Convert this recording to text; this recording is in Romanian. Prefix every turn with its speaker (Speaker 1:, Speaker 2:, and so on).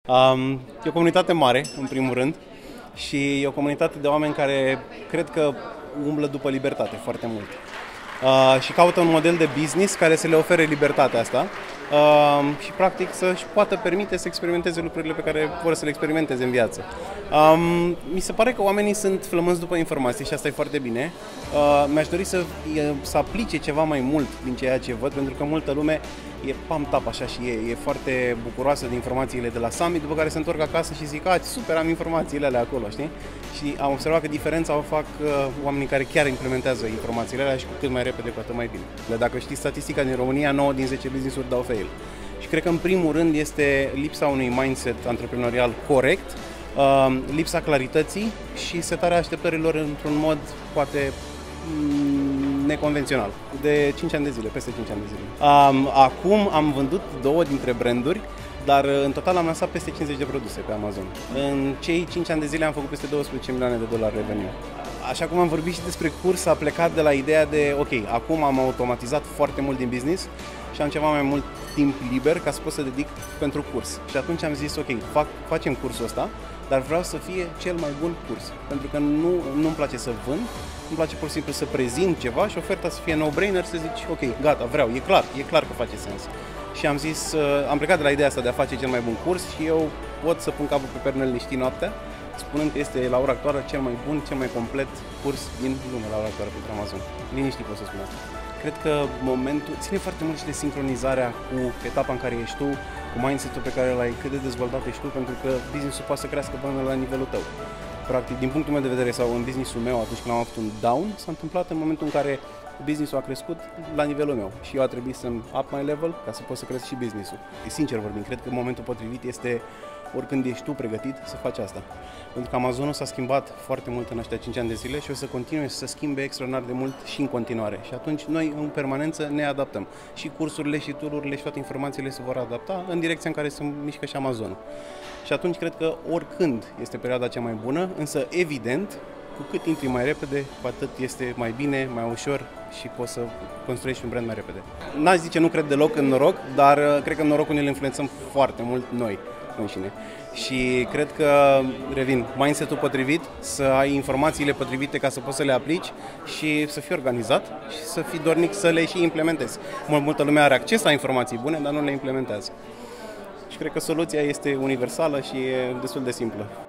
Speaker 1: E o comunitate mare, în primul rând, și e o comunitate de oameni care cred că umblă după libertate foarte mult. Și caută un model de business care să le ofere libertatea asta și practic să-și poată permite să experimenteze lucrurile pe care vor să le experimenteze în viață. Mi se pare că oamenii sunt flămânzi după informații și asta e foarte bine. Mi-aș dori să aplice ceva mai mult din ceea ce văd, pentru că multă lume e pam-tap așa și e foarte bucuroasă de informațiile de la summit, după care se întorc acasă și zic, super, am informațiile alea acolo, știi? Și am observat că diferența o fac oamenii care chiar implementează informațiile alea și cu cât mai repede, cu atât mai bine. Dacă știi statistica din România, 9 din 10 business-uri dau fail. Și cred că în primul rând este lipsa unui mindset antreprenorial corect, lipsa clarității și setarea așteptărilor într-un mod poate neconvențional. De 5 ani de zile, peste 5 ani de zile. Acum am vândut 2 dintre branduri, dar în total am lansat peste 50 de produse pe Amazon. În cei 5 ani de zile am făcut peste 12 milioane de dolari revenue. Așa cum am vorbit și despre curs, a plecat de la ideea de, ok, acum am automatizat foarte mult din business și am ceva mai mult timp liber ca să pot să dedic pentru curs. Și atunci am zis, ok, facem cursul ăsta, dar vreau să fie cel mai bun curs. Pentru că nu-mi place să vând, îmi place pur și simplu să prezint ceva și oferta să fie no-brainer, să zici, ok, gata, vreau, e clar că face sens. Și am zis, am plecat de la ideea asta de a face cel mai bun curs și eu pot să pun capul pe pernă liniștit noaptea, spunând că este la ora actuală cel mai bun, cel mai complet curs din lume la ora actuală pentru Amazon. Liniștit pot să spun asta. Cred că momentul ține foarte mult și de sincronizarea cu etapa în care ești tu, cu mindset-ul pe care l-ai, cât de dezvoltat ești tu, pentru că business-ul poate să crească până la nivelul tău. Practic, din punctul meu de vedere sau în business-ul meu, atunci când am avut un down, s-a întâmplat în momentul în care business-ul a crescut la nivelul meu și eu a trebuit să-mi up my level ca să pot să cresc și business-ul. Sincer vorbind, cred că momentul potrivit este oricând ești tu pregătit să faci asta. Pentru că Amazonul s-a schimbat foarte mult în ăștia 5 ani de zile și o să continue să se schimbe extraordinar de mult și în continuare. Și atunci noi în permanență ne adaptăm. Și cursurile și tour-urile și toate informațiile se vor adapta în direcția în care se mișcă și Amazonul. Și atunci cred că oricând este perioada cea mai bună, însă evident, cu cât intri mai repede, cu atât este mai bine, mai ușor și poți să construiești un brand mai repede. N-aș zice, nu cred deloc în noroc, dar cred că norocul ne-l influențăm foarte mult noi înșine. Și cred că, revin, mindset-ul potrivit, să ai informațiile potrivite ca să poți să le aplici și să fii organizat și să fii dornic să le și implementezi. Multă lume are acces la informații bune, dar nu le implementează. Și cred că soluția este universală și e destul de simplă.